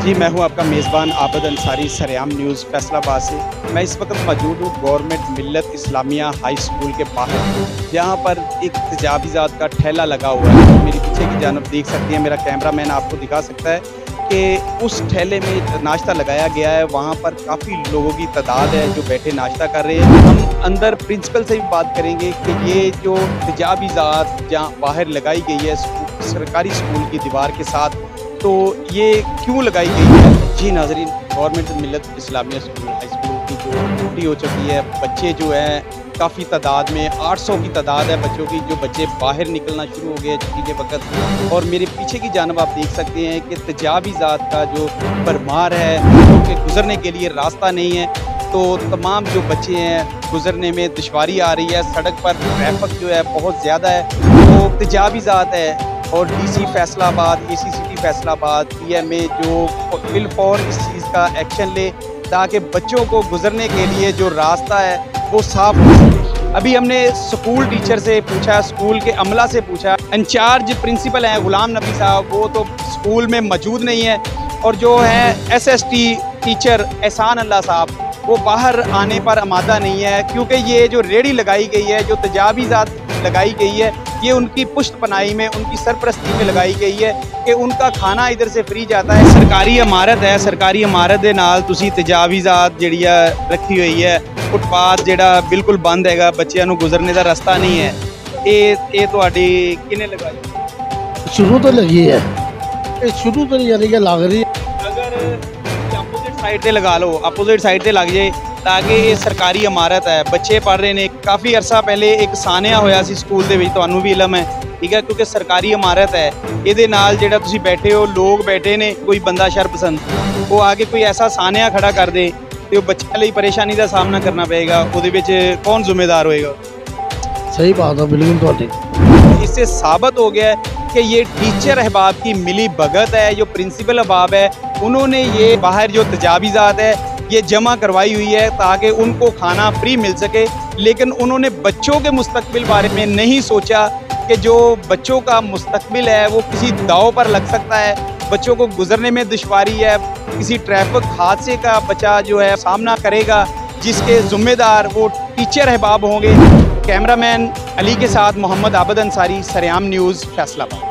जी, मैं हूं आपका मेज़बान आबिद अंसारी सरेआम न्यूज़ फैसलाबाद से। मैं इस वक्त मौजूद हूं गवर्नमेंट मिल्लत इस्लामिया हाई स्कूल के बाहर, जहां पर एक तजावीज़ात का ठेला लगा हुआ है। मेरे पीछे की जानब देख सकते हैं, मेरा कैमरामैन आपको दिखा सकता है कि उस ठेले में नाश्ता लगाया गया है। वहाँ पर काफ़ी लोगों की तादाद है जो बैठे नाश्ता कर रहे हैं। हम अंदर प्रिंसिपल से भी बात करेंगे कि ये जो तजावीज़ात जहाँ बाहर लगाई गई है सरकारी स्कूल की दीवार के साथ, तो ये क्यों लगाई गई है। जी नाज़रीन, गवर्नमेंट मिल्लत इस्लामिया स्कूल हाई स्कूल की जो छुट्टी हो चुकी है, बच्चे जो हैं काफ़ी तादाद में 800 की तादाद है बच्चों की, जो बच्चे बाहर निकलना शुरू हो गए छुट्टी के वक्त। और मेरे पीछे की जानब आप देख सकते हैं कि तजावीज़ात का जो भरमार है, क्योंकि गुजरने के लिए रास्ता नहीं है, तो तमाम जो बच्चे हैं गुजरने में दुश्वारी आ रही है। सड़क पर ट्रैफिक जो है बहुत ज़्यादा है, तो तजावीज़ात है। और DC Faisalabad, ACCT Faisalabad, PMA जो बिलफौर इस चीज़ का एक्शन ले ताकि बच्चों को गुजरने के लिए जो रास्ता है वो साफ हो सके। अभी हमने स्कूल टीचर से पूछा, स्कूल के अमला से पूछा, इंचार्ज प्रिंसिपल हैं गुलाम नबी साहब, वो तो स्कूल में मौजूद नहीं है। और जो है एसएसटी टीचर एहसान अल्लाह साहब, वो बाहर आने पर आमादा नहीं है, क्योंकि ये जो रेहड़ी लगाई गई है, जो तजावीज़ात लगाई गई है, ये उनकी पुश्त पनाही में, उनकी सरपरस्ती में लगाई गई है कि उनका खाना इधर से फ्री जाता है। सरकारी इमारत है, सरकारी इमारत दे नाल तुसी तजावीज़ात जिहड़ी रखी हुई है, फुटपाथ जिहड़ा बिल्कुल बंद हैगा, बच्चों को गुजरने का रास्ता नहीं है। ये तुहाडी किने लगाई? शुरू तो लगी है, शुरू तो यानी कि लग रही है। अगर अपोजिट साइड से लगा लो, अपोजिट साइड से लग जाए, ताकि ये सरकारी इमारत है, बच्चे पढ़ रहे ने। काफ़ी अरसा पहले एक सानिया होया सी स्कूल दे विच, तुहानू भी इलम है, ठीक है, क्योंकि सरकारी इमारत है। ये नाल जिहड़ा तुसी बैठे हो, लोग बैठे ने, कोई बंदा शरपसंद वो आगे कोई ऐसा सानिया खड़ा कर दे तो बच्चों लिए परेशानी का सामना करना पड़ेगा। उहदे विच कौन जिम्मेदार होएगा? सही बात है, बिल्कुल तुहाडी। इससे साबित हो गया है कि ये टीचर अहबाब की मिली भगत है। जो प्रिंसिपल अहबाब है, उन्होंने ये बाहर जो तजावीज़ात है ये जमा करवाई हुई है ताकि उनको खाना फ्री मिल सके, लेकिन उन्होंने बच्चों के मुस्तकबिल बारे में नहीं सोचा कि जो बच्चों का मुस्तकबिल है वो किसी दाव पर लग सकता है। बच्चों को गुजरने में दुश्वारी है, किसी ट्रैफिक हादसे का बच्चा जो है सामना करेगा, जिसके ज़िम्मेदार वो टीचर अहबाब होंगे। कैमरामैन अली के साथ मोहम्मद आबिद अंसारी, सरेआम न्यूज़ फैसलाबाद।